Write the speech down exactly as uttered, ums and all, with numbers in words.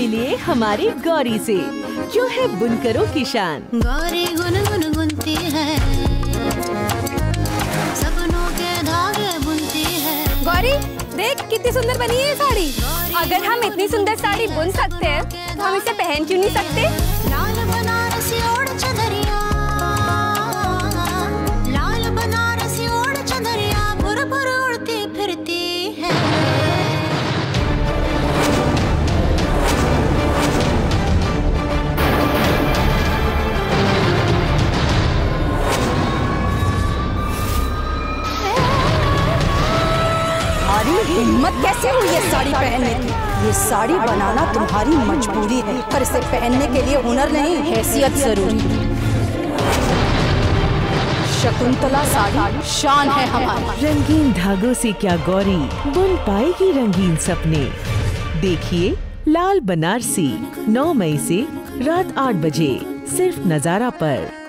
मिलिए हमारी गौरी से, जो है बुनकरों की शान। गौरी गुन गुन गुनती है, सपनों के धागे बुनती है। गौरी देख कितनी सुंदर बनी है ये साड़ी। अगर हम इतनी सुंदर साड़ी बुन सकते हैं तो हम इसे पहन क्यों नहीं सकते? लाल बनारसी ओढ़ चदरिया, लाल बनारसी ओढ़ चदरिया, पुर पुर उड़ती फिरती है। हिम्मत कैसे हुई ये साड़ी पहनने की? ये साड़ी बनाना तुम्हारी मजबूरी है, पर इसे पहनने के लिए हुनर नहीं, हैसियत जरूरी है। शकुंतला साड़ी शान है हमारी। रंगीन धागों से क्या गौरी बुन पाएगी रंगीन सपने। देखिए लाल बनारसी नौ मई से रात आठ बजे सिर्फ नजारा पर।